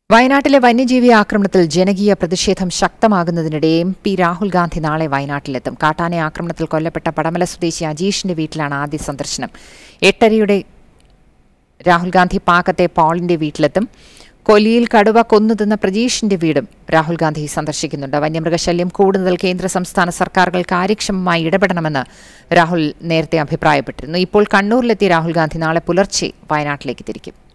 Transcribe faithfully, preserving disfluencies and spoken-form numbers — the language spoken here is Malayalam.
വയനാട്ടിലെ വന്യജീവി ആക്രമണത്തിൽ ജനകീയ പ്രതിഷേധം ശക്തമാകുന്നതിനിടെ എം പി രാഹുൽ ഗാന്ധി നാളെ വയനാട്ടിലെത്തും. കാട്ടാന ആക്രമണത്തിൽ കൊല്ലപ്പെട്ട പടമല സ്വദേശി അജീഷിന്റെ വീട്ടിലാണ് ആദ്യ സന്ദർശനം. എട്ടരയുടെ രാഹുൽ ഗാന്ധി പാക്കത്തെ പോളിന്റെ വീട്ടിലെത്തും. കൊല്ലിയിൽ കടുവ കൊന്നുതിന്ന പ്രജീഷിന്റെ വീടും രാഹുൽ ഗാന്ധി സന്ദർശിക്കുന്നുണ്ട്. വന്യമൃഗശല്യം കൂടുന്നതിൽ കേന്ദ്ര സംസ്ഥാന സർക്കാരുകൾ കാര്യക്ഷമമായി ഇടപെടണമെന്ന് രാഹുൽ നേരത്തെ അഭിപ്രായപ്പെട്ടിരുന്നു. ഇപ്പോൾ കണ്ണൂരിലെത്തിയ രാഹുൽ ഗാന്ധി നാളെ പുലർച്ചെ വയനാട്ടിലേക്ക് തിരിക്കും.